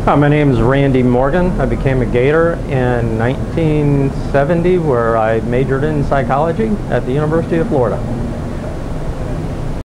My name is Randy Morgan. I became a Gator in 1970, where I majored in psychology at the University of Florida.